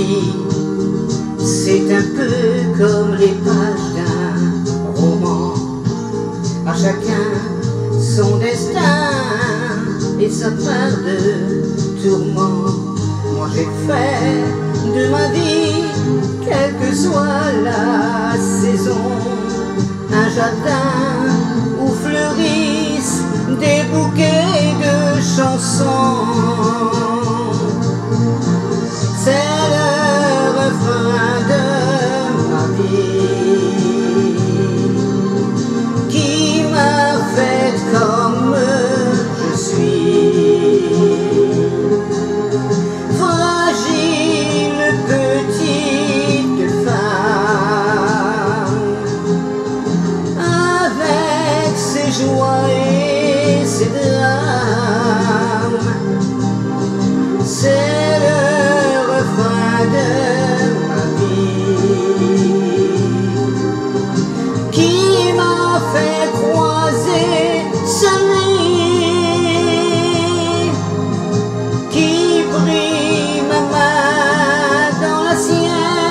vie, c'est un peu comme les pages d'un roman. À chacun son destin et sa part de tourment. Moi j'ai fait de ma vie, quelle que soit la saison, un jardin où fleurissent des bouquets de chansons. C'est le refrain de ma vie qui m'a fait comme je suis. Fragile petite femme, avec ses joies et ses drames. C'est le refrain de ma vie qui m'a fait croiser celui qui prit ma main dans la sienne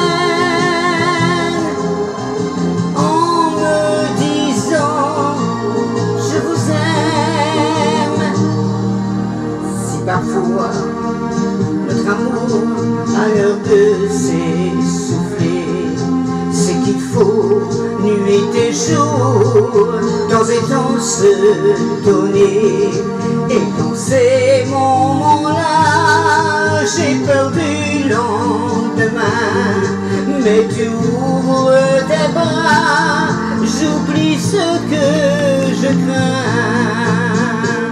en me disant je vous aime. Si parfois notre amour a l'heure de s'essouffler, c'est qu'il faut nuit et jour, temps et temps se donner. Et dans ces moments-là, j'ai peur du lendemain, mais tu ouvres tes bras, j'oublie ce que je crains.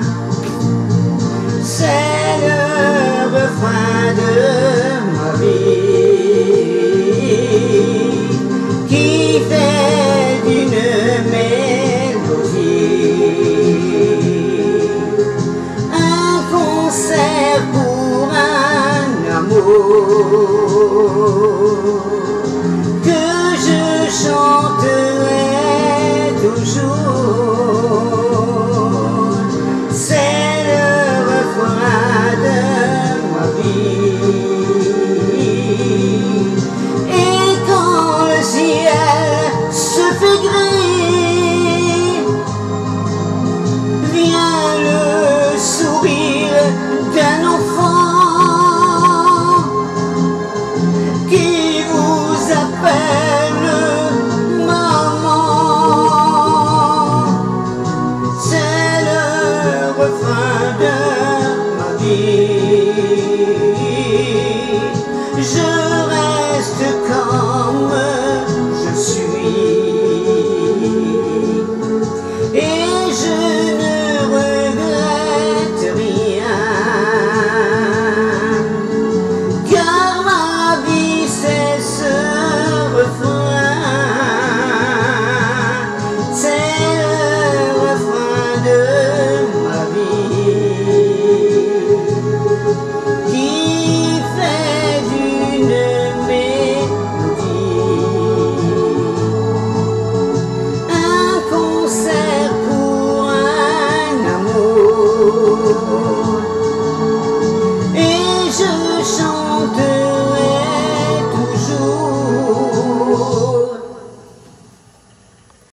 C'est le refrain de ma vie qui fait d'une mélodie un concert pour un amour que je chanterai toujours. C'est le refrain de ma vie. Et quand le ciel se fait gris, vient le sourire d'un enfant qui vous appelle maman. C'est le refrain de ma vie.